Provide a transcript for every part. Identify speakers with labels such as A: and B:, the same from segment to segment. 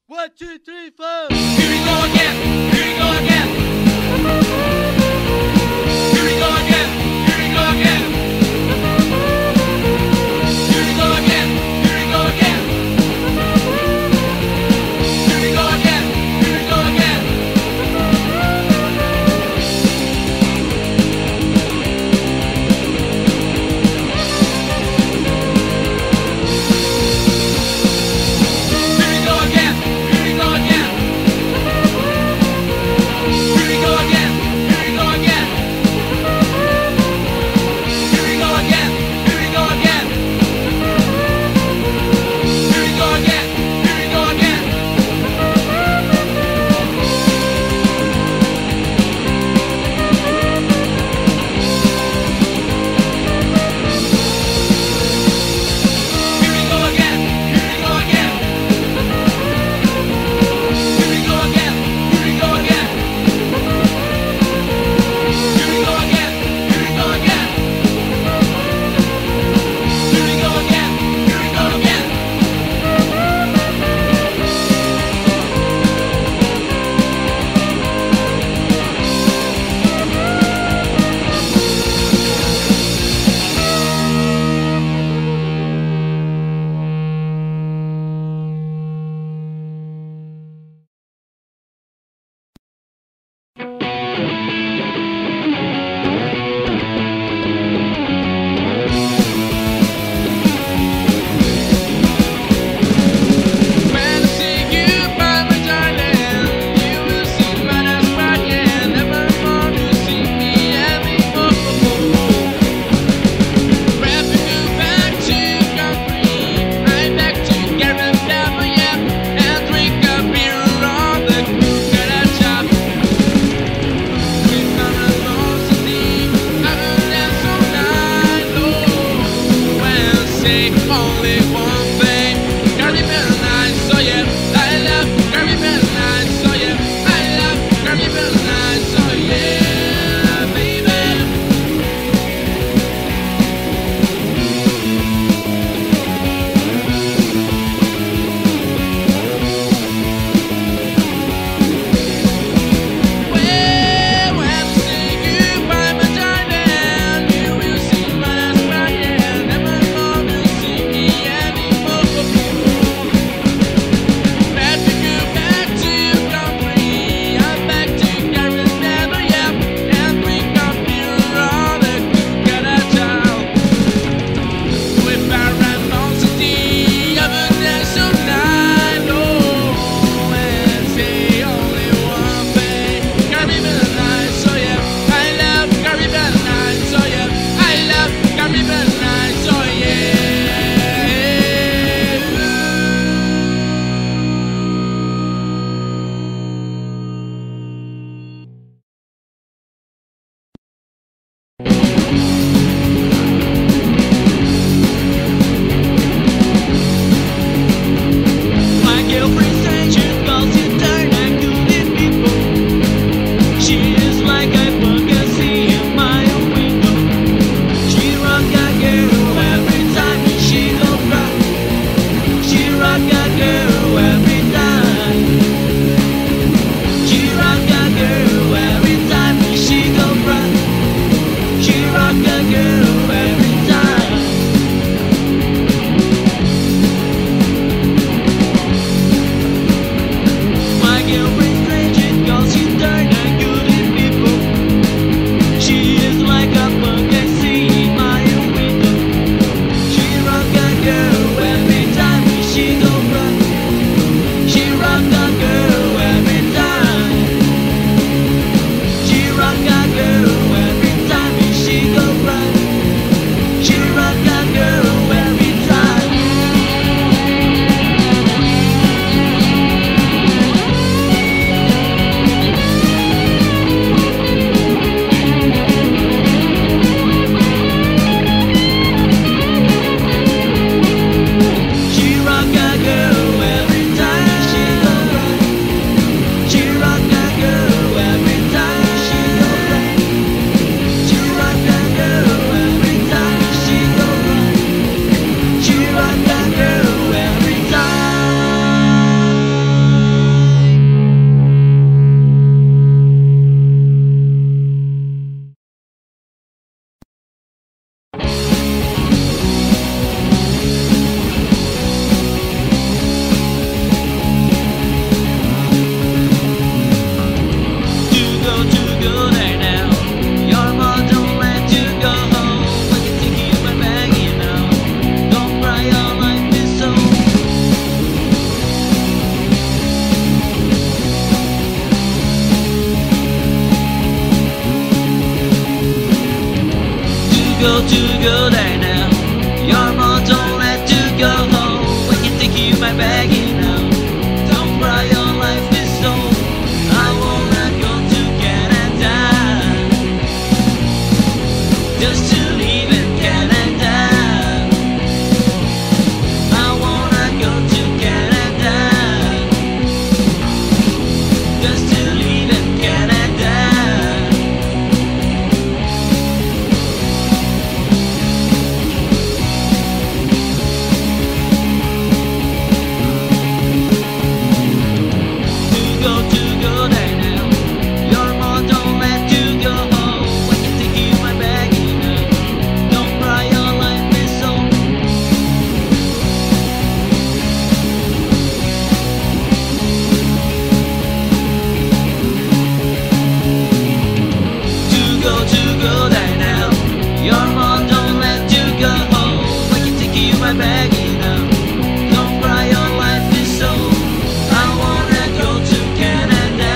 A: One, two, three, four.
B: Here we go again. Here we go again. Here we go again. Here we go again. Here we go again. Here we go again. Here we go again. Here we go again. Here we go again. Here we go again. Here we go again.
A: go right now. Your mom don't let you go home. I can take you my bag now. Don't cry, your life is so. I wanna go to Canada, just to live in Canada. I wanna go to Canada, just to live in Canada. To go right now. Your mom don't let you go home. I can take you my bag now. Don't cry, your life is so. To go right now. Your mom don't let you go home. I can take you my bag now. Don't cry, your life is so. I wanna go to Canada,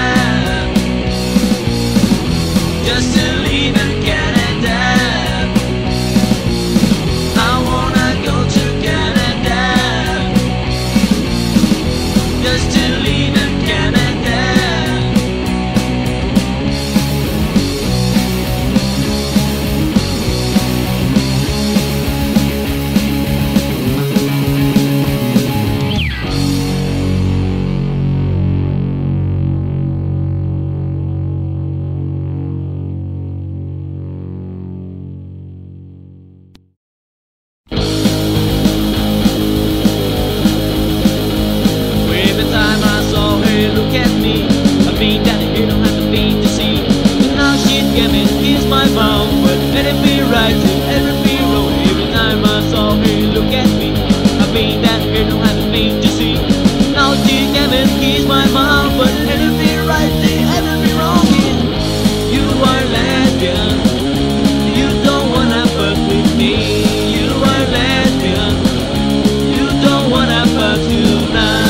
A: just to live in Canada. I wanna go to Canada, just to live in Canada. Every time I saw her look at me, I mean that you don't have to be to see. And now she'd give me kiss my mouth, but let it be right to let it be wrong. Every time I saw her look at me, I mean that you don't have to be to see. Now she'd give me kiss my mouth, but let it be right to let it be wrong. Yeah. You are lesbian, you don't wanna fuck with me. You are lesbian, you don't wanna fuck tonight.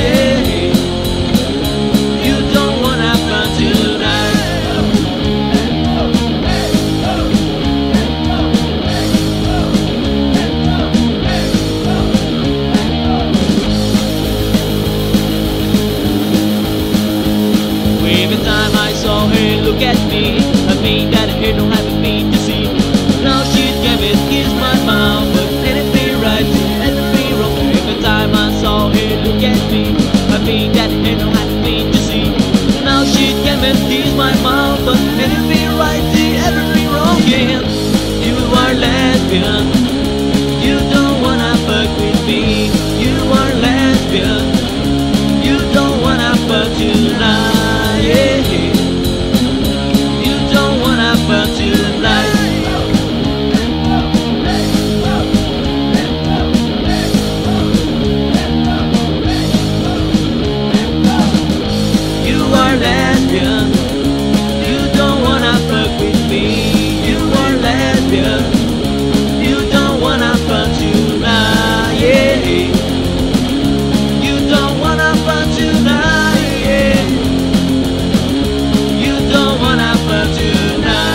A: Every time I saw her look at me, I mean that her don't have a thing to see. Now she'd give me kiss my mouth, but let it be right, let it be wrong. Every time I saw her look at me, I mean that her don't have a thing to see. Now she'd give me kiss my mouth, but let it be right, let it be wrong. Yeah, you are lesbian, you don't wanna fuck with me. You are lesbian, you don't wanna fuck tonight. Yeah, you don't wanna fuck tonight. You are lesbian, you don't wanna fuck with me. You are lesbian, you don't wanna fuck tonight. Yeah, you don't wanna fuck tonight. Yeah, you don't wanna fuck tonight.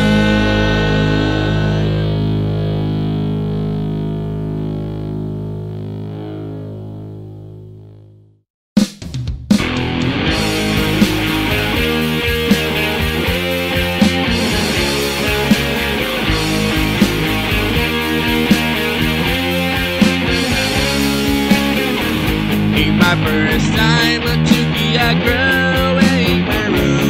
A: In my first time to be a girl in my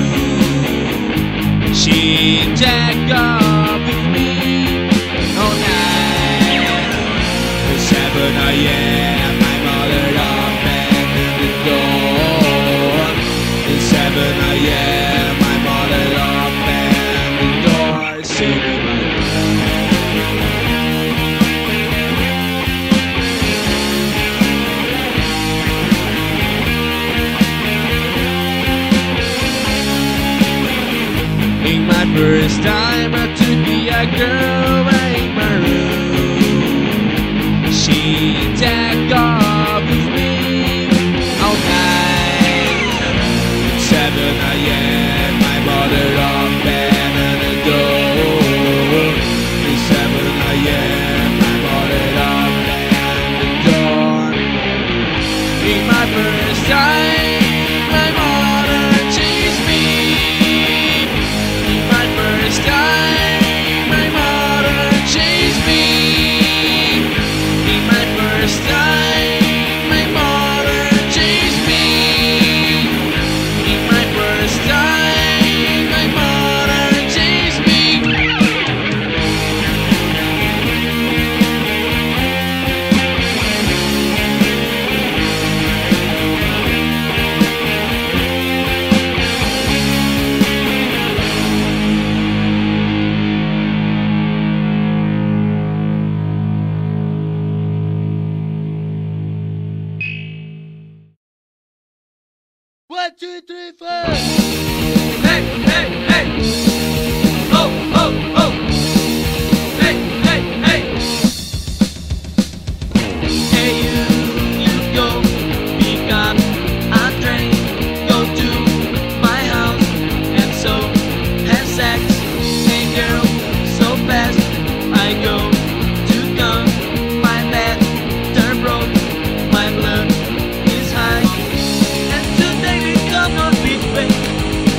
A: room, she jacked off with me all night. At 7 a.m. my mother opened the door. At 7 a.m. my mother opened the door, singing my my first time to be a girl in my room, she jacked off with me all night. 7 a.m. my mother opened the door. first time my mother chased me. My first time my mother chased me. My first time my mother chased me. My first time my mother chased me. One, two, three, four.
B: Hey, hey, hey. Oh, oh, oh. Hey, hey, hey.
A: Hey you go, pick up a train, go to my house, and so have sex. Hey girl, so fast, I go to come, my bed, turn broke, my blood is high, and today we come on between.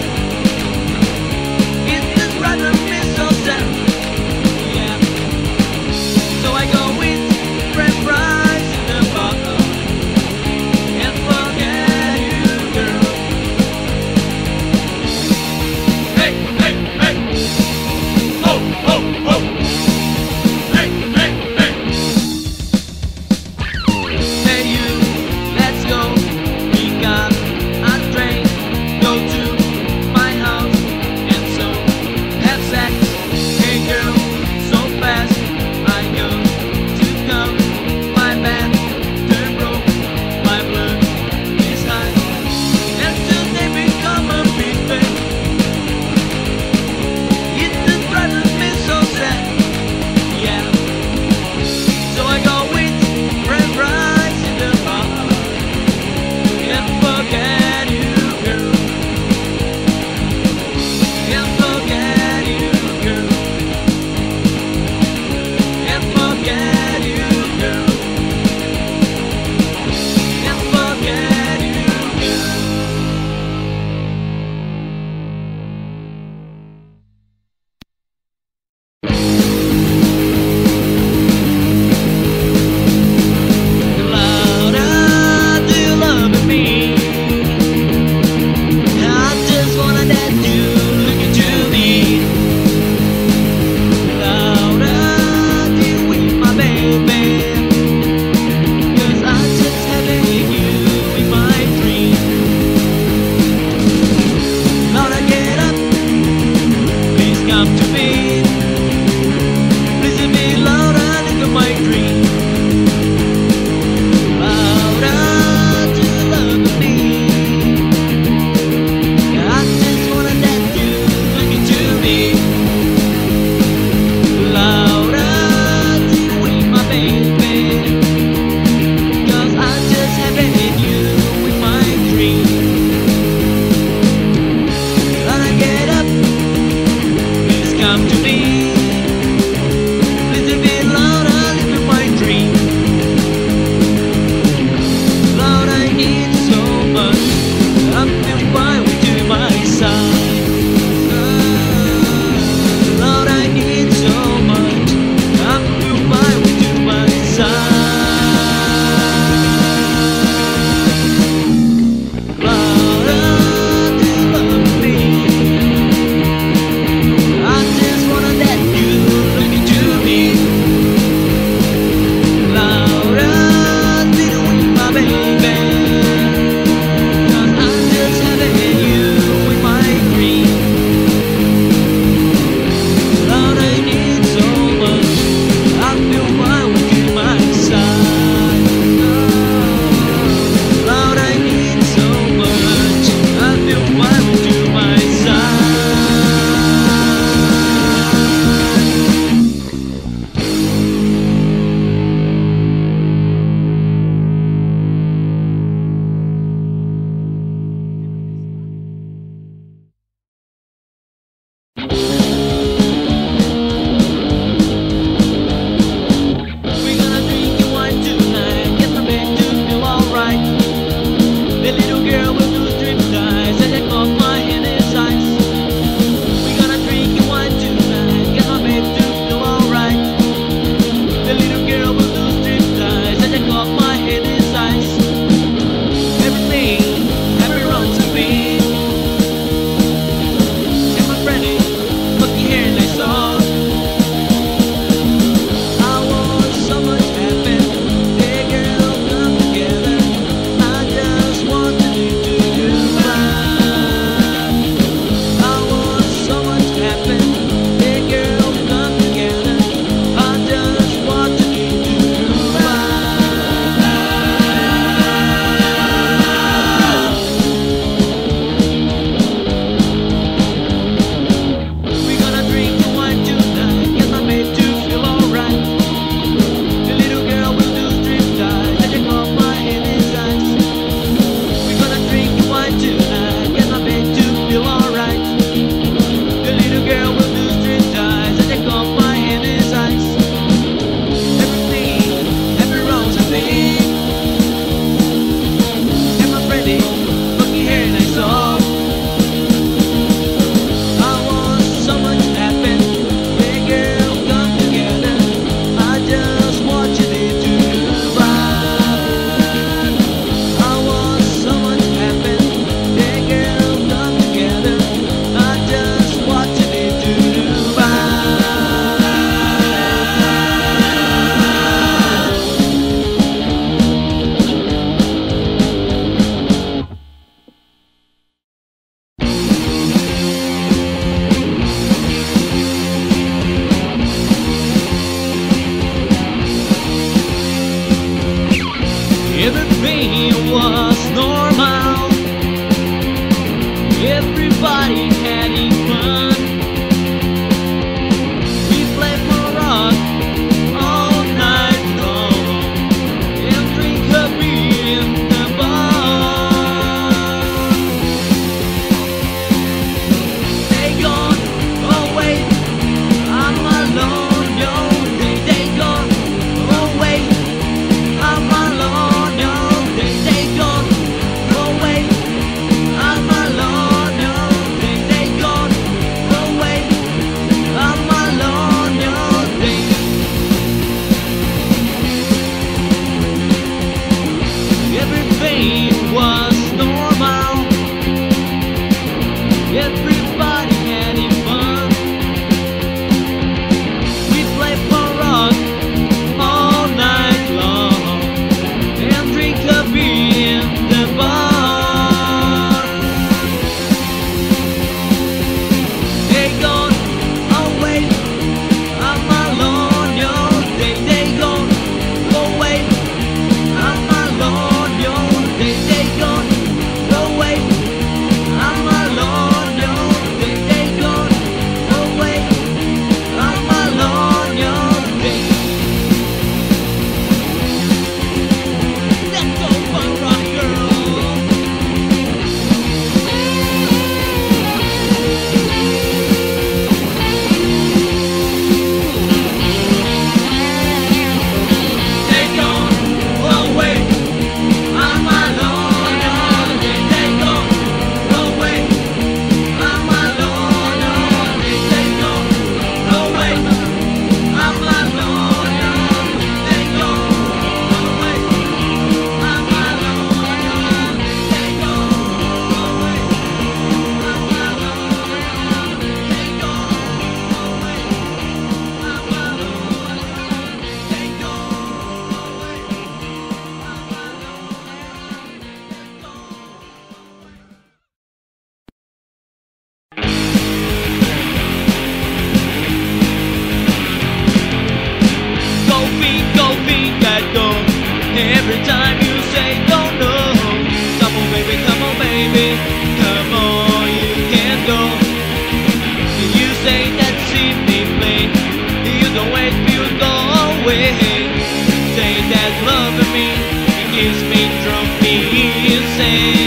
A: say